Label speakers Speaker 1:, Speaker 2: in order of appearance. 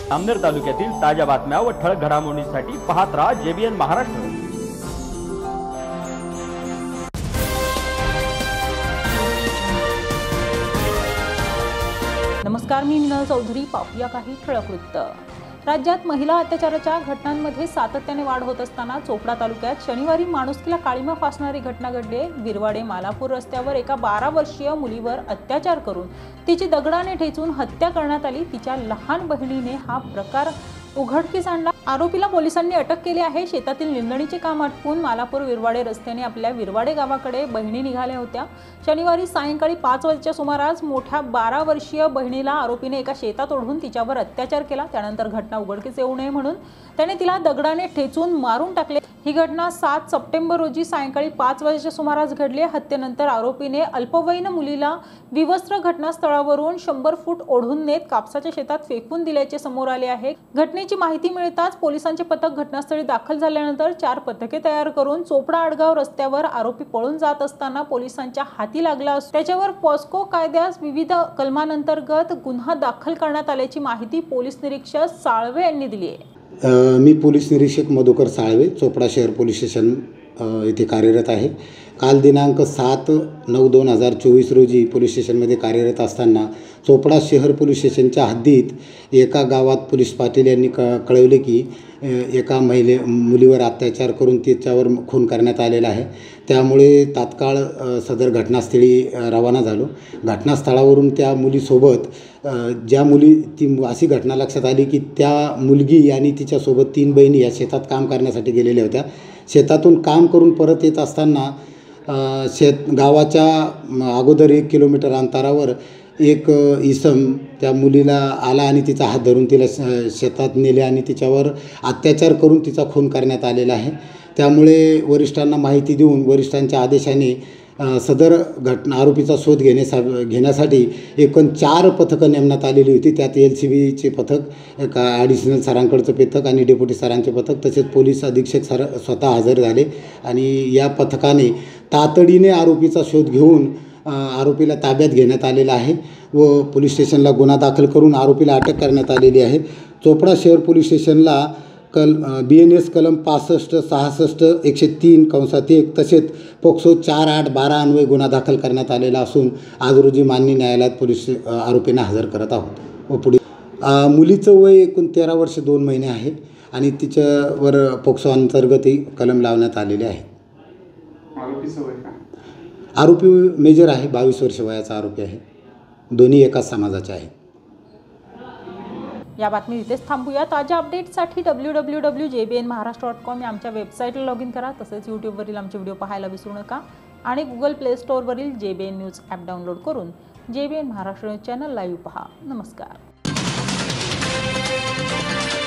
Speaker 1: अमनेर तालुक्यातील ताज्या बातम्या व ठळक घडामोडींसाठी पाहत राहा JBN महाराष्ट्र।
Speaker 2: नमस्कार, मी मीनल चौधरी। पाहूया काही ठळक वृत्त। राज्यात महिला अत्याचाराच्या घटनांमध्ये सातत्याने वाढ होत असताना चोपडा तालुक्यात शनिवारी माणुसकीला काळीमा फासणारी घटना घडली। विरवाडे मालापूर रस्त्यावर एका 12 वर्षीय मुलीवर अत्याचार करून तिची दगडाने ठेचून हत्या करण्यात आली। तिच्या लहान बहिणीने हा प्रकार उघडकीस आणला। आरोपीला पोलिसांनी अटक केली आहे। शेतातील निंदणीचे काम आटपून मालापूर विरवाडे रस्त्याने आपल्या विरवाडे गावाकडे बहिणी निघाल्या होत्या। शनिवारी सायंकाळी 5 वाजताच्या सुमारास मोठ्या 12 वर्षीय बहिणीला आरोपीने एका शेतात ओढून तिच्यावर अत्याचार केला। त्यानंतर घटना उघडकीस येऊ नये म्हणून त्याने तिला दगडाने ठेचून मारून टाकले। ही घटना 7 सप्टेंबर रोजी सायंकाळी 5 वाजताच्या सुमारास घडली। हत्येनंतर आरोपीने अल्पवयीन मुलीला विवस्त्र घटनास्थळावरून 100 फूट ओढून नेत कापसाच्या शेतात फेकून दिल्याचे समोर आले आहे। घटनेची माहिती मिळताच पोलिसांचे पथक घटनास्थळी दाखल झाल्यानंतर 4 पथके तयार करून चोपडा आडगाव रस्त्यावर आरोपी पळून जात असताना पोलिसांच्या हाती लागला असून त्याच्यावर पॉस्को कायद्यास विविध कलमांतर्गत गुन्हा दाखल करण्यात आल्याची माहिती पोलीस निरीक्षक साळवे यांनी दिली आहे।
Speaker 3: मी पोलीस निरीक्षक मधुकर साळवे, चोपडा शहर पोलीस स्टेशन येथे कार्यरत आहे। काल दिनांक 7/9/2024 रोजी पोलीस स्टेशनमध्ये कार्यरत असताना चोपडा शहर पोलीस स्टेशनच्या हद्दीत एका गावात पोलीस पाटील यांनी कळवले की एका मुलीवर अत्याचार करून तिच्यावर खून करण्यात आलेला आहे। त्यामुळे तात्काळ सदर घटनास्थळी रवाना झालो। घटनास्थळावरून त्या मुलीसोबत ती अशी घटना लक्षात आली की त्या मुलगी आणि तिच्यासोबत 3 बहिणी या शेतात काम करण्यासाठी गेलेल्या होत्या। शेतातून काम करून परत येत असताना गावाच्या अगोदर 1 किलोमीटर अंतरावर एक इसम त्या मुलीला आला आणि तिचा हात धरून तिला शेतात नेले आणि तिच्यावर अत्याचार करून तिचा खून करण्यात आलेला आहे। त्यामुळे वरिष्ठांना माहिती देऊन वरिष्ठांच्या आदेशाने सदर आरोपीचा शोध घेण्यासाठी एकूण 4 पथकं नेमण्यात आलेली होती। त्यात LCBचे पथक, एक ॲडिशनल सरांकडचं पथक आणि डेप्युटी सरांचे पथक तसेच पोलीस अधीक्षक सर स्वतः हजर झाले आणि या पथकाने तातडीने आरोपीचा शोध घेऊन आरोपीला ताब्यात घेण्यात आलेला आहे व पोलीस स्टेशनला गुन्हा दाखल करून आरोपीला अटक करण्यात आलेली आहे। चोपडा शहर पोलीस स्टेशनला BNS कलम 65, 66, 103(1) तसेच पोक्सो 4, 8, 12 अन्वये गुन्हा दाखल करण्यात आलेला असून आज रोजी माननीय न्यायालयात पोलीस आरोपींना हजर करत आहोत। व पुढे मुलीचं वय एकूण 13 वर्ष 2 महिने आहे आणि तिच्यावर पोक्सो अंतर्गत कलम लावण्यात आलेले आहे। आरोपी मेजर आहे, 22 वर्ष वयाचा आरोपी आहे। दोन्ही एकाच समाजाचे आहेत।
Speaker 2: या बातमी इथेच थांबूया। ताज्या अपडेट्ससाठी www.jbnmaharashtra.com या आमच्या वेबसाईटला लॉग इन करा। तसेच यूट्यूबवरील आमचे व्हिडिओ पाहायला विसरू नका आणि Google Play स्टोअरवरील JBN न्यूज ॲप डाउनलोड करून JBN Maharashtra news channel live पहा। नमस्कार।